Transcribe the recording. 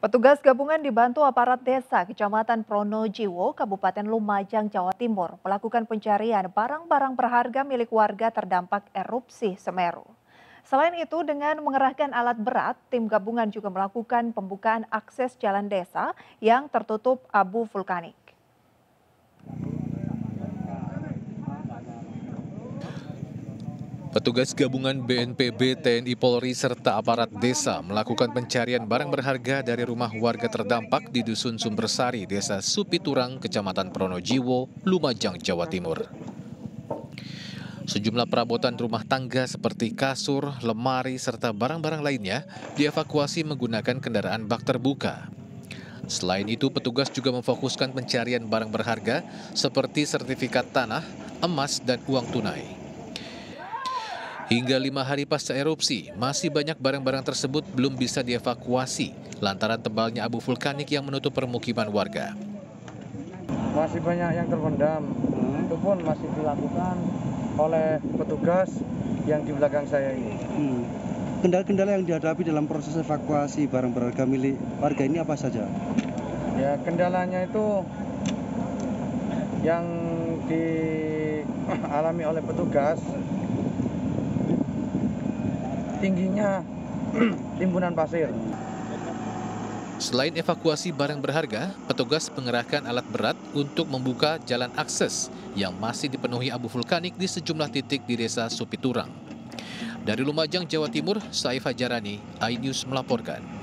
Petugas gabungan dibantu aparat desa Kecamatan Pronojiwo, Kabupaten Lumajang, Jawa Timur melakukan pencarian barang-barang berharga milik warga terdampak erupsi Semeru. Selain itu, dengan mengerahkan alat berat, tim gabungan juga melakukan pembukaan akses jalan desa yang tertutup abu vulkanik. Petugas gabungan BNPB, TNI Polri, serta aparat desa melakukan pencarian barang berharga dari rumah warga terdampak di Dusun Sumbersari, Desa Supiturang, Kecamatan Pronojiwo, Lumajang, Jawa Timur. Sejumlah perabotan rumah tangga seperti kasur, lemari, serta barang-barang lainnya dievakuasi menggunakan kendaraan bak terbuka. Selain itu, petugas juga memfokuskan pencarian barang berharga seperti sertifikat tanah, emas, dan uang tunai. Hingga 5 hari pasca erupsi, masih banyak barang-barang tersebut belum bisa dievakuasi lantaran tebalnya abu vulkanik yang menutup permukiman warga. Masih banyak yang terpendam, itu pun masih dilakukan oleh petugas yang di belakang saya ini. Kendala-kendala yang dihadapi dalam proses evakuasi barang berharga milik warga ini apa saja? Ya, kendalanya itu yang dialami oleh petugas, tingginya timbunan pasir. Selain evakuasi barang berharga, petugas mengerahkan alat berat untuk membuka jalan akses yang masih dipenuhi abu vulkanik di sejumlah titik di Desa Supiturang. Dari Lumajang, Jawa Timur, Saif Hajarani, iNews melaporkan.